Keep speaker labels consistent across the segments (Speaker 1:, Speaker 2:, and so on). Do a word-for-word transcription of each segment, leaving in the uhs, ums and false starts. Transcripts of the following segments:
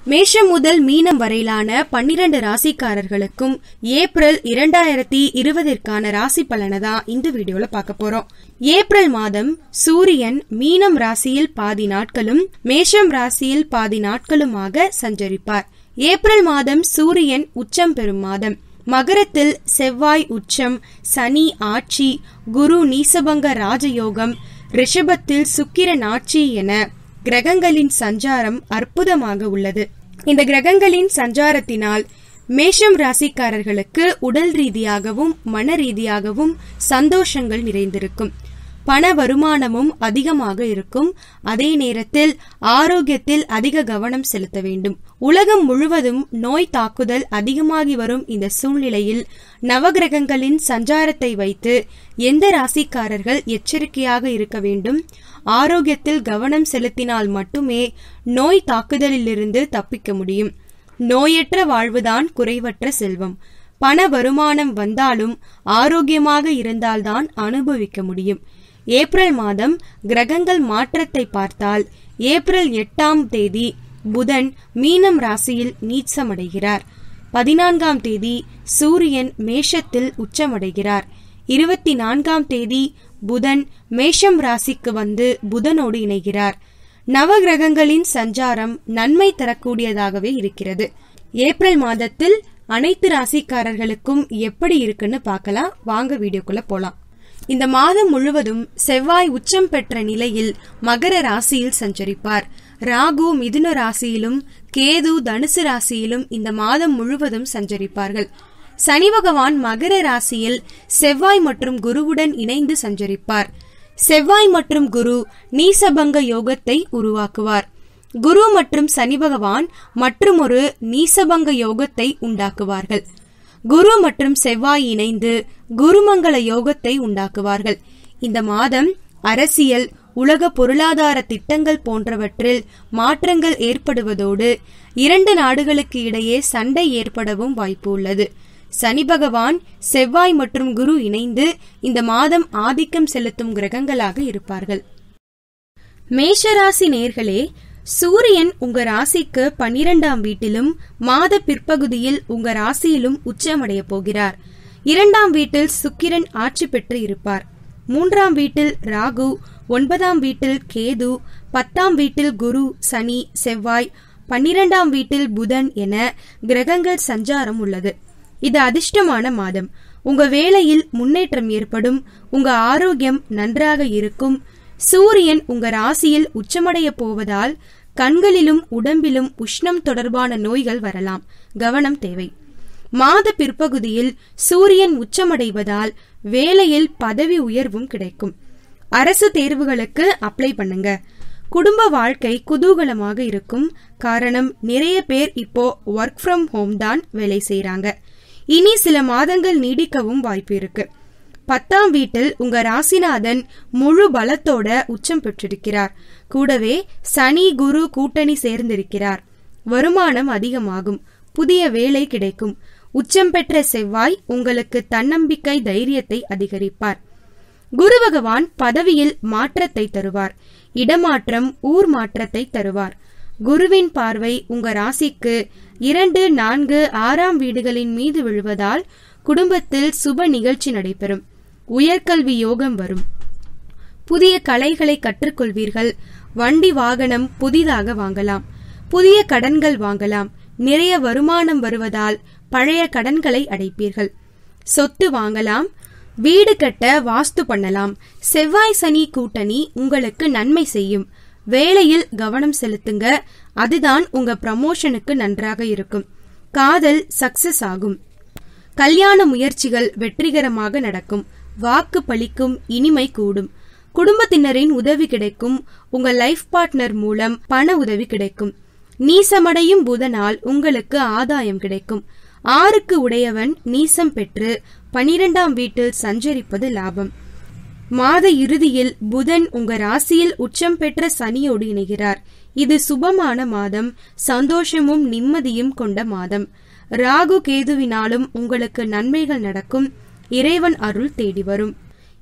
Speaker 1: மேஷம் முதல் மீனம் வரையிலான பன்னிரண்டு ராசிக்காரர்களுக்கும் ஏப்ரல் இரண்டாயிரத்தி இருபதிற்கான ராசி பலனை தான் இந்த வீடியோல பார்க்க போறோம். ஏப்ரல் மாதம் சூரியன் மீனம் ராசியில் பாதி நாட்களும் மேஷம் ராசியில் பாதி நாட்களுமாக சஞ்சரிப்பார். ஏப்ரல் மாதம் சூரியன் உச்சம் பெறும் மாதம். மகரத்தில் செவ்வாய் உச்சம், சனி ஆட்சி, குரு நீசபங்க ராஜயோகம், ரிஷபத்தில் சுக்கிரன் ஆட்சி என கிரகங்களின் சஞ்சாரம் அற்புதமாக உள்ளது. இந்த கிரகங்களின் சஞ்சாரத்தினால் மேஷம் ராசிக்காரர்களுக்கு உடல் ரீதியாகவும் மன ரீதியாகவும் சந்தோஷங்கள் நிறைந்திருக்கும். பண வருமானமும் அதிகமாக இருக்கும். அதே நேரத்தில் ஆரோக்கியத்தில் அதிக கவனம் செலுத்த வேண்டும். உலகம் முழுவதும் நோய் தாக்குதல் அதிகமாகி வரும் இந்த சூழ்நிலையில் நவகிரகங்களின் சஞ்சாரத்தை வைத்து எந்த ராசிக்காரர்கள் எச்சரிக்கையாக இருக்க வேண்டும்? ஆரோக்கியத்தில் கவனம் செலுத்தினால் மட்டுமே நோய் தாக்குதலிலிருந்து தப்பிக்க முடியும். நோயற்ற வாழ்வுதான் குறைவற்ற செல்வம். பண வருமானம் வந்தாலும் ஆரோக்கியமாக இருந்தால்தான் அனுபவிக்க முடியும். ஏப்ரல் மாதம் கிரகங்கள் மாற்றத்தை பார்த்தால் ஏப்ரல் எட்டாம் தேதி புதன் மீனம் ராசியில் நீச்சமடைகிறார். பதினான்காம் தேதி சூரியன் மேஷத்தில் உச்சமடைகிறார். இருபத்தி நான்காம் தேதி புதன் மேஷம் ராசிக்கு வந்து புதனோடு இணைகிறார். நவகிரகங்களின் சஞ்சாரம் நன்மை தரக்கூடியதாகவே இருக்கிறது. ஏப்ரல் மாதத்தில் அனைத்து ராசிக்காரர்களுக்கும் எப்படி இருக்குன்னு பார்க்கலாம். வாங்க வீடியோக்குள்ள போலாம். இந்த மாதம் முழுவதும் செவ்வாய் உச்சம் பெற்ற நிலையில் மகர ராசியில் சஞ்சரிப்பார். ராகு மிதுன ராசியிலும் கேது தனுசு ராசியிலும் இந்த மாதம் முழுவதும் சஞ்சரிப்பார்கள். சனி பகவான் மகர ராசியில் செவ்வாய் மற்றும் குருவுடன் இணைந்து சஞ்சரிப்பார். செவ்வாய் மற்றும் குரு நீசபங்க யோகத்தை உருவாக்குவார். குரு மற்றும் சனி பகவான் மற்றுமொரு நீசபங்க யோகத்தை உண்டாக்குவார்கள். குரு மற்றும் செவ்வாய் இணைந்து குருமங்கள யோகத்தை உண்டாக்குவார்கள். இந்த மாதம் அரசியல், உலக பொருளாதார திட்டங்கள் போன்றவற்றில் மாற்றங்கள் ஏற்படுவதோடு இரண்டு நாடுகளுக்கு இடையே சண்டை ஏற்படவும் வாய்ப்பு உள்ளது. சனி பகவான் செவ்வாய் மற்றும் குரு இணைந்து இந்த மாதம் ஆதிக்கம் செலுத்தும் கிரகங்களாக இருப்பார்கள். மேஷராசி நேர்களே, சூரியன் உங்க ராசிக்கு பன்னிரெண்டாம் வீட்டிலும் மாத பிற்பகுதியில் உங்க ராசியிலும் உச்சமடைய போகிறார். இரண்டாம் வீட்டில் சுக்கிரன் ஆட்சி பெற்று இருப்பார். மூன்றாம் வீட்டில் ராகு, ஒன்பதாம் வீட்டில் கேது, பத்தாம் வீட்டில் குரு, சனி, செவ்வாய், பன்னிரெண்டாம் வீட்டில் புதன் என கிரகங்கள் சஞ்சாரம் உள்ளது. இது அதிர்ஷ்டமான மாதம். உங்க வேலையில் முன்னேற்றம் ஏற்படும். உங்க ஆரோக்கியம் நன்றாக இருக்கும். சூரியன் உங்க ராசியில் உச்சமடைய போவதால் கண்களிலும் உடம்பிலும் உஷ்ணம் தொடர்பான நோய்கள் வரலாம். கவனம் தேவை. மாத பிற்பகுதியில் சூரியன் உச்சமடைவதால் வேலையில் பதவி உயர்வும் கிடைக்கும். அரசு தேர்வுகளுக்கு அப்ளை பண்ணுங்க. குடும்ப வாழ்க்கை குதூகலமாக இருக்கும். காரணம், நிறைய பேர் இப்போ ஒர்க் ஃப்ரம் ஹோம் தான் வேலை செய்யறாங்க. இனி சில மாதங்கள் நீடிக்கவும் வாய்ப்பு இருக்கு. பத்தாம் வீட்டில் உங்க ராசிநாதன் முழு பலத்தோட உச்சம் பெற்றிருக்கிறார். கூடவே சனி குரு கூட்டணி சேர்ந்திருக்கிறார். வருமானம் அதிகமாகும். புதிய வேலை கிடைக்கும். உச்சம் பெற்ற செவ்வாய் உங்களுக்கு தன்னம்பிக்கை தைரியத்தை அதிகரிப்பார். குரு பகவான் பதவியில் மாற்றத்தை தருவார். இடமாற்றம், ஊர் மாற்றத்தை தருவார். குருவின் பார்வை உங்க ராசிக்கு இரண்டு, நான்கு, ஆறாம் வீடுகளின் மீது விழுவதால் குடும்பத்தில் சுப நிகழ்ச்சி நடைபெறும். உயர்கல்வி யோகம் வரும். புதிய கலைகளை கற்றுக்கொள்வீர்கள். வண்டி வாகனம் புதிதாக வாங்கலாம். புதிய கடன்கள் வாங்கலாம். நிறைய வருமானம் வருவதால் பழைய கடன்களை அடைப்பீர்கள். சொத்து வாங்கலாம். வீடு கட்ட வாஸ்து பண்ணலாம். செவ்வாய் சனி கூட்டணி உங்களுக்கு நன்மை செய்யும். வேலையில் கவனம் செலுத்துங்க. அதுதான் உங்க ப்ரமோஷனுக்கு நன்றாக இருக்கும். காதல் சக்சஸ் ஆகும். கல்யாண முயற்சிகள் வெற்றிகரமாக நடக்கும். வாக்கு பலிக்கும். இனிமை கூடும். குடும்பத்தினரின் உதவி கிடைக்கும். உங்க லைஃப் பார்ட்னர் மூலம் பண உதவி கிடைக்கும். நீசமடையும் புதனால் உங்களுக்கு ஆதாயம் கிடைக்கும். ஆறுக்கு உடையவன் நீசம் பெற்று பனிரெண்டாம் வீட்டில் சஞ்சரிப்பது லாபம். மாத இறுதியில் புதன் உங்க ராசியில் உச்சம் பெற்ற சனியோடு இணைகிறார். இது சுபமான மாதம். சந்தோஷமும் நிம்மதியும் கொண்ட மாதம். ராகு கேதுவினாலும் உங்களுக்கு நன்மைகள் நடக்கும். இறைவன் அருள் தேடி வரும்.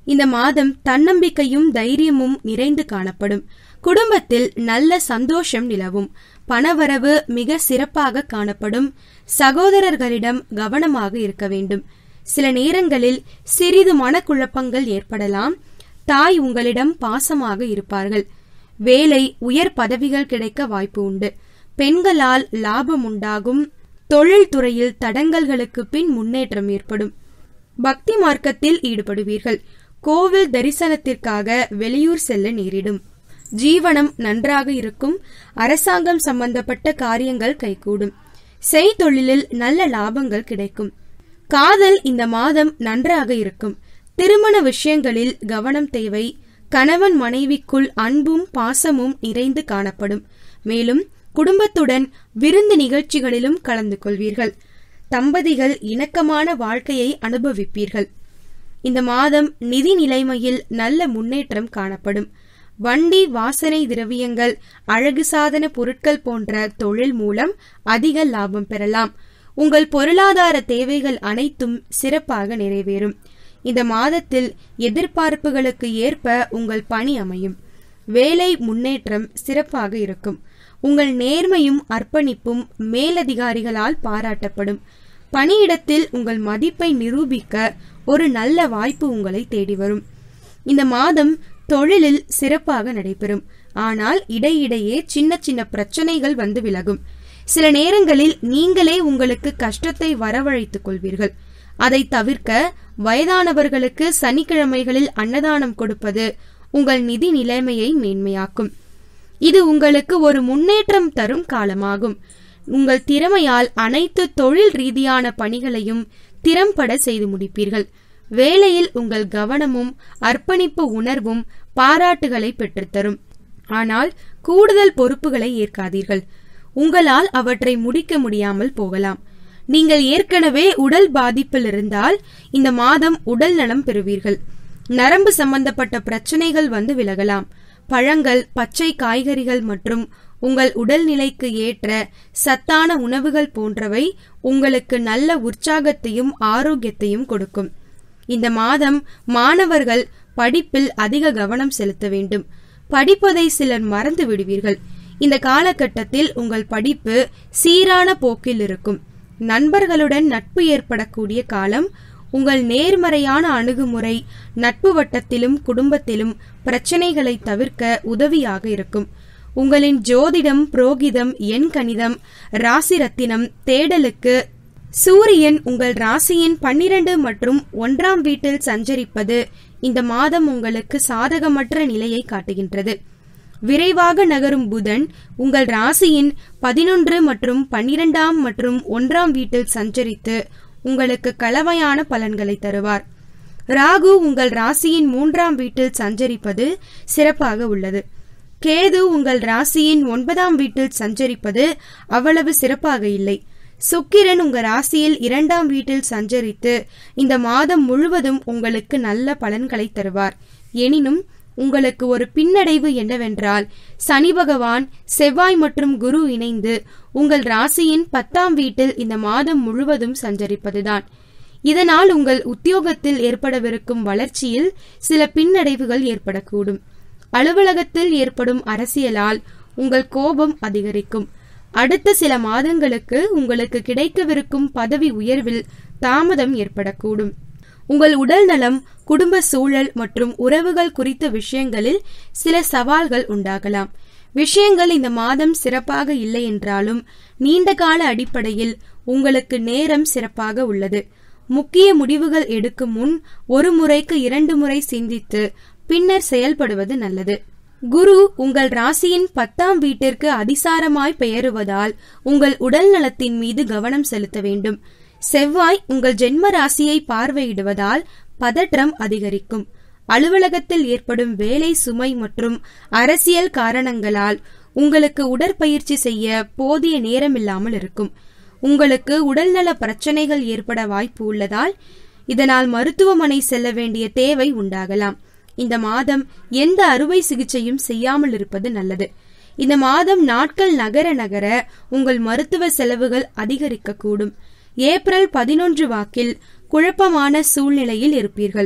Speaker 1: இந்த மாதம் தன்னம்பிக்கையும் தைரியமும் நிறைந்து காணப்படும். குடும்பத்தில் நல்ல சந்தோஷம் நிலவும். பணவரவு மிக சிறப்பாக காணப்படும். சகோதரர்களிடம் கவனமாக இருக்க வேண்டும். சில நேரங்களில் சிறிது மனக்குழப்பங்கள் ஏற்படலாம். தாய் உங்களிடம் பாசமாக இருப்பார்கள். வேலை உயர் பதவிகள் கிடைக்க வாய்ப்பு உண்டு. பெண்களால் லாபம் உண்டாகும். தொழில் துறையில் தடங்கல்களுக்கு பின் முன்னேற்றம் ஏற்படும். பக்தி மார்க்கத்தில் ஈடுபடுவீர்கள். கோவில் தரிசனத்திற்காக வெளியூர் செல்ல நேரிடும். ஜீவனம் நன்றாக இருக்கும். அரசாங்கம் சம்பந்தப்பட்ட காரியங்கள் கைகூடும். செய்தொழிலில் நல்ல லாபங்கள் கிடைக்கும். காதல் இந்த மாதம் நன்றாக இருக்கும். திருமண விஷயங்களில் கவனம் தேவை. கணவன் மனைவிக்குள் அன்பும் பாசமும் நிறைந்து காணப்படும். மேலும் குடும்பத்துடன் விருந்து நிகழ்ச்சிகளிலும் கலந்து கொள்வீர்கள். தம்பதிகள் இணக்கமான வாழ்க்கையை அனுபவிப்பீர்கள். இந்த மாதம் நிதி நிலைமையில் நல்ல முன்னேற்றம் காணப்படும். வண்டி வாசனை திரவியங்கள் அழகு சாதன பொருட்கள் போன்ற தொழில் மூலம் அதிக லாபம் பெறலாம். உங்கள் பொருளாதார தேவைகள் அனைத்தும் சிறப்பாக நிறைவேறும். இந்த மாதத்தில் எதிர்பார்ப்புகளுக்கு ஏற்ப உங்கள் பணி அமையும். வேலை முன்னேற்றம் சிறப்பாக இருக்கும். உங்கள் நேர்மையும் அர்ப்பணிப்பும் மேலதிகாரிகளால் பாராட்டப்படும். பணியிடத்தில் உங்கள் மதிப்பை நிரூபிக்க ஒரு நல்ல வாய்ப்பு உங்களை தேடி வரும். இந்த மாதம் தொழிலில் சிறப்பாக நடைபெறும். ஆனால் இடையிடையே சின்ன சின்ன பிரச்சனைகள் வந்து விலகும். சில நேரங்களில் நீங்களே உங்களுக்கு கஷ்டத்தை வரவழைத்துக் கொள்வீர்கள். அதை தவிர்க்க வயதானவர்களுக்கு சனிக்கிழமைகளில் அன்னதானம் கொடுப்பது உங்கள் நிதி நிலைமையை மேன்மையாக்கும். இது உங்களுக்கு ஒரு முன்னேற்றம் தரும் காலமாகும். உங்கள் திறமையால் அனைத்து தொழில் ரீதியான பணிகளையும் திறம்பட செய்து முடிப்பீர்கள். வேலையில் உங்கள் கவனமும் அர்ப்பணிப்பு உணர்வும் பாராட்டுகளை பெற்றுத்தரும். ஆனால் கூடுதல் பொறுப்புகளை ஏற்காதீர்கள். உங்களால் அவற்றை முடிக்க முடியாமல் போகலாம். நீங்கள் ஏற்கனவே உடல் பாதிப்பில் இருந்தால் இந்த மாதம் உடல் நலம் பெறுவீர்கள். நரம்பு சம்பந்தப்பட்ட பிரச்சனைகள் வந்து விலகலாம். பழங்கள், பச்சை காய்கறிகள் மற்றும் உங்கள் உடல்நிலைக்கு ஏற்ற சத்தான உணவுகள் போன்றவை உங்களுக்கு நல்ல உற்சாகத்தையும் ஆரோக்கியத்தையும் கொடுக்கும். இந்த மாதம் மாணவர்கள் படிப்பில் அதிக கவனம் செலுத்த வேண்டும். படிப்பதை சிலர் மறந்து விடுவீர்கள். இந்த காலகட்டத்தில் உங்கள் படிப்பு சீரான போக்கில் இருக்கும். நண்பர்களுடன் நட்பு ஏற்படக்கூடிய காலம். உங்கள் நேர்மறையான அணுகுமுறை நட்பு வட்டத்திலும் குடும்பத்திலும் பிரச்சனைகளை தவிர்க்க உதவியாக இருக்கும். உங்களின் ஜோதிடம், புரோகிதம், எண் கணிதம், ராசி ரத்தினம் தேடலுக்கு சூரியன் உங்கள் ராசியின் பன்னிரண்டு மற்றும் ஒன்றாம் வீட்டில் சஞ்சரிப்பது இந்த மாதம் உங்களுக்கு சாதகமற்ற நிலையை காட்டுகின்றது. விரைவாக நகரும் புதன் உங்கள் ராசியின் பதினொன்று மற்றும் பன்னிரெண்டாம் மற்றும் ஒன்றாம் வீட்டில் சஞ்சரித்து உங்களுக்கு கலவையான பலன்களை தருவார். ராகு உங்கள் ராசியின் மூன்றாம் வீட்டில் சஞ்சரிப்பது சிறப்பாக உள்ளது. கேது உங்கள் ராசியின் ஒன்பதாம் வீட்டில் சஞ்சரிப்பது அவ்வளவு சிறப்பாக இல்லை. சுக்கிரன் உங்கள் ராசியில் இரண்டாம் வீட்டில் சஞ்சரித்து இந்த மாதம் முழுவதும் உங்களுக்கு நல்ல பலன்களை தருவார். எனினும் உங்களுக்கு ஒரு பின்னடைவு என்னவென்றால் சனி பகவான், செவ்வாய் மற்றும் குரு இணைந்து உங்கள் ராசியின் பத்தாம் வீட்டில் இந்த மாதம் முழுவதும் சஞ்சரிப்பதுதான். இதனால் உங்கள் உத்தியோகத்தில் ஏற்படவிருக்கும் வளர்ச்சியில் சில பின்னடைவுகள் ஏற்படக்கூடும். அலுவலகத்தில் ஏற்படும் அரசியலால் உங்கள் கோபம் அதிகரிக்கும். அடுத்த சில மாதங்களுக்கு உங்களுக்கு கிடைக்கவிருக்கும் பதவி உயர்வில் தாமதம் ஏற்படக்கூடும். உங்கள் உடல் நலம், குடும்ப சூழல் மற்றும் உறவுகள் குறித்த விஷயங்களில் சில சவால்கள் உண்டாகலாம். விஷயங்கள் இந்த மாதம் சிறப்பாக இல்லை என்றாலும் நீண்டகால அடிப்படையில் உங்களுக்கு நேரம் சிறப்பாக உள்ளது. முக்கிய முடிவுகள் எடுக்கும் முன் ஒரு முறைக்கு இரண்டு முறை சிந்தித்து பின்னர் செயல்படுவது நல்லது. குரு உங்கள் ராசியின் பத்தாம் வீட்டிற்கு அதிசாரமாய் பெயருவதால் உங்கள் உடல் நலத்தின் மீது கவனம் செலுத்த வேண்டும். செவ்வாய் உங்கள் ஜென்ம ராசியை பார்வையிடுவதால் பதற்றம் அதிகரிக்கும். அலுவலகத்தில் ஏற்படும் வேலை சுமை மற்றும் அரசியல் காரணங்களால் உங்களுக்கு உடற்பயிற்சி செய்ய போதிய நேரமில்லாமல் இருக்கும். உங்களுக்கு உடல்நல பிரச்சனைகள் ஏற்பட வாய்ப்பு உள்ளதால் இதனால் மருத்துவமனை செல்ல வேண்டிய தேவை உண்டாகலாம். இந்த மாதம் எந்த அறுவை சிகிச்சையும் செய்யாமல் இருப்பது நல்லது. இந்த மாதம் நாட்கள் நகர நகர உங்கள் மருத்துவ செலவுகள் அதிகரிக்கக்கூடும். ஏப்ரல் பதினொன்று வாக்கில் குழப்பமான சூழ்நிலையில் இருப்பீர்கள்.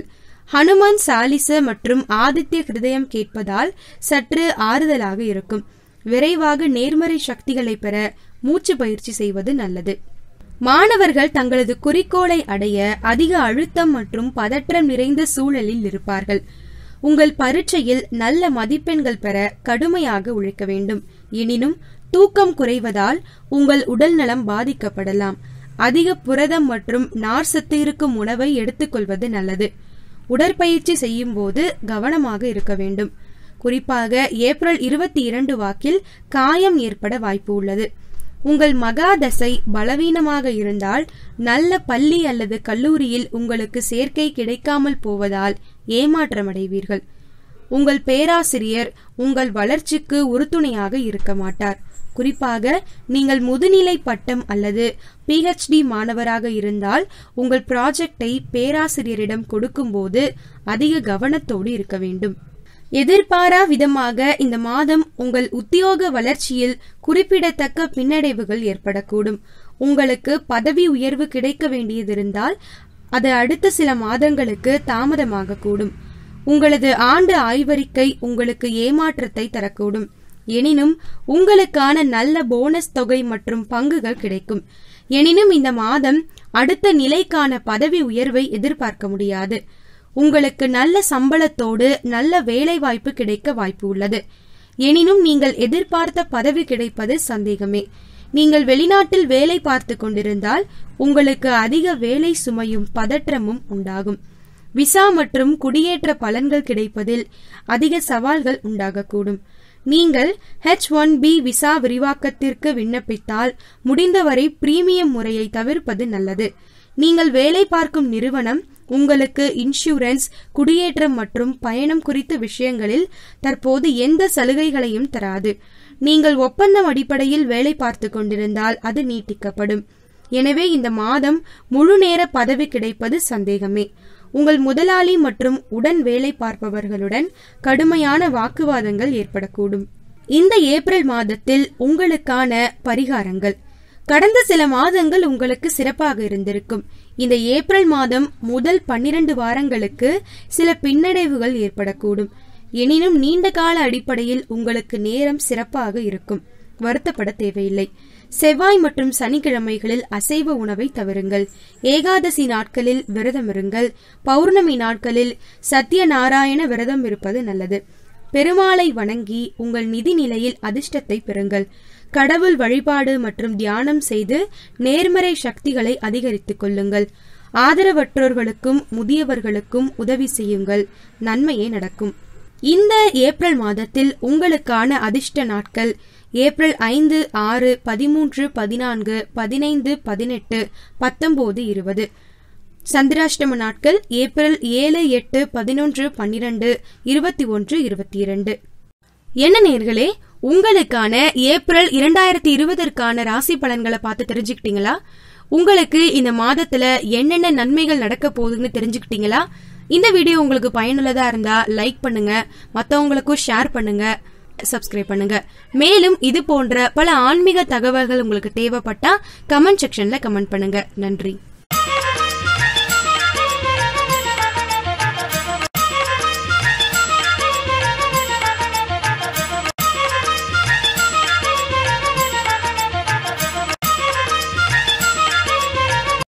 Speaker 1: ஹனுமான் சாலிச மற்றும் ஆதித்ய ஹிருதயம் கேட்பதால் சற்று ஆறுதலாக இருக்கும். விரைவாக நேர்மறை சக்திகளை பெற மூச்சு பயிற்சி செய்வது நல்லது. மாணவர்கள் தங்களது குறிக்கோளை அடைய அதிக அழுத்தம் மற்றும் பதற்றம் நிறைந்த சூழலில் இருப்பார்கள். உங்கள் பரீட்சையில் நல்ல மதிப்பெண்கள் பெற கடுமையாக உழைக்க வேண்டும். எனினும் தூக்கம் குறைவதால் உங்கள் உடல் நலம் பாதிக்கப்படலாம். அதிக புரதம் மற்றும் நார் சத்து இருக்கும் உணவை எடுத்துக்கொள்வது நல்லது. உடற்பயிற்சி செய்யும் போது கவனமாக இருக்க வேண்டும். குறிப்பாக ஏப்ரல் இருபத்தி இரண்டு வாக்கில் காயம் ஏற்பட வாய்ப்பு உள்ளது. உங்கள் மகாதசை பலவீனமாக இருந்தால் நல்ல பள்ளி அல்லது கல்லூரியில் உங்களுக்கு சேர்க்கை கிடைக்காமல் போவதால் ஏமாற்றமடைவீர்கள். உங்கள் பேராசிரியர் உங்கள் வளர்ச்சிக்கு உறுதுணையாக இருக்க மாட்டார். குறிப்பாக நீங்கள் முதுநிலை பட்டம் அல்லது பிஹெச்டி மாணவராக இருந்தால் உங்கள் ப்ராஜெக்டை பேராசிரியரிடம் கொடுக்கும் போது அதிக கவனத்தோடு இருக்க வேண்டும். எதிர்பாரா விதமாக இந்த மாதம் உங்கள் உத்தியோக வளர்ச்சியில் குறிப்பிடத்தக்க பின்னடைவுகள் ஏற்படக்கூடும். உங்களுக்கு பதவி உயர்வு கிடைக்க வேண்டியதிருந்தால் அது அடுத்த சில மாதங்களுக்கு தாமதமாக கூடும். உங்களது ஆண்டு ஆய்வறிக்கை உங்களுக்கு ஏமாற்றத்தை தரக்கூடும். எனினும் உங்களுக்கான நல்ல போனஸ் தொகை மற்றும் பங்குகள் கிடைக்கும். எனினும் இந்த மாதம் அடுத்த நிலைக்கான பதவி உயர்வை எதிர்பார்க்க முடியாது. உங்களுக்கு நல்ல சம்பளத்தோடு நல்ல வேலை வாய்ப்பு கிடைக்க வாய்ப்பு உள்ளது. எனினும் நீங்கள் எதிர்பார்த்த பதவி கிடைப்பது சந்தேகமே. நீங்கள் வெளிநாட்டில் வேலை பார்த்து கொண்டிருந்தால் உங்களுக்கு அதிக வேலை சுமையும் பதற்றமும் உண்டாகும். விசா மற்றும் குடியேற்ற பலன்கள் கிடைப்பதில் அதிக சவால்கள் உண்டாகக்கூடும். நீங்கள் ஹெச் ஒன் பி விசா விரிவாக்கத்திற்கு விண்ணப்பித்தால் முடிந்தவரை பிரீமியம் முறையை தவிர்ப்பது நல்லது. நீங்கள் வேலை பார்க்கும் நிறுவனம் உங்களுக்கு இன்சூரன்ஸ், குடியேற்றம் மற்றும் பயணம் குறித்த விஷயங்களில் தற்போது எந்த சலுகைகளையும் தராது. நீங்கள் ஒப்பந்தம் அடிப்படையில் வேலை பார்த்து கொண்டிருந்தால் அது நீட்டிக்கப்படும். எனவே இந்த மாதம் முழு நேர பதவி கிடைப்பது சந்தேகமே. உங்கள் முதலாளி மற்றும் உடன் வேலை பார்ப்பவர்களுடன் கடுமையான வாக்குவாதங்கள் ஏற்படக்கூடும். இந்த ஏப்ரல் மாதத்தில் உங்களுக்கான பரிகாரங்கள். கடந்த சில மாதங்கள் உங்களுக்கு சிறப்பாக இருந்திருக்கும். இந்த ஏப்ரல் மாதம் முதல் பன்னிரண்டு வாரங்களுக்கு சில பின்னடைவுகள் ஏற்படக்கூடும். எனினும் நீண்ட கால அடிப்படையில் உங்களுக்கு நேரம் சிறப்பாக இருக்கும். வருத்தப்பட தேவையில்லை. செவ்வாய் மற்றும் சனிக்கிழமைகளில் அசைவ உணவை தவிருங்கள். ஏகாதசி நாட்களில் விரதம் இருங்கள். பௌர்ணமி நாட்களில் சத்யநாராயண விரதம் இருப்பது நல்லது. பெருமாளை வணங்கி உங்கள் நிதி நிலையில் அதிர்ஷ்டத்தை பெறுங்கள். கடவுள் வழிபாடு மற்றும் தியானம் செய்து நேர்மறை சக்திகளை அதிகரித்துக் கொள்ளுங்கள். ஆதரவற்றோர்களுக்கும் முதியவர்களுக்கும் உதவி செய்யுங்கள். நன்மையே நடக்கும். இந்த ஏப்ரல் மாதத்தில் உங்களுக்கான அதிர்ஷ்ட நாட்கள் ஏப்ரல் ஐந்து, ஆறு, பதிமூன்று, பதினான்கு, பதினைந்து, பதினெட்டு, பத்தொன்பது, இருபது. சந்திராஷ்டம நாட்கள் ஏப்ரல் ஏழு, எட்டு, பதினொன்று, பன்னிரண்டு, இருபத்தி ஒன்று, இருபத்தி இரண்டு. என்ன நேர்களே, உங்களுக்கான ஏப்ரல் இரண்டாயிரத்தி இருபதற்கான ராசி பலன்களை பார்த்து தெரிஞ்சுக்கிட்டீங்களா? உங்களுக்கு இந்த மாதத்துல என்னென்ன நன்மைகள் நடக்க போகுதுன்னு தெரிஞ்சுக்கிட்டீங்களா? இந்த வீடியோ உங்களுக்கு பயனுள்ளதா இருந்தா லைக் பண்ணுங்க, மத்தவங்களுக்கும் ஷேர் பண்ணுங்க, சப்ஸ்கிரைப் பண்ணுங்க. மேலும் இது போன்ற பல ஆன்மீக தகவல்கள் உங்களுக்கு தேவைப்பட்டா கமெண்ட் செக்ஷன்ல கமெண்ட் பண்ணுங்க. நன்றி.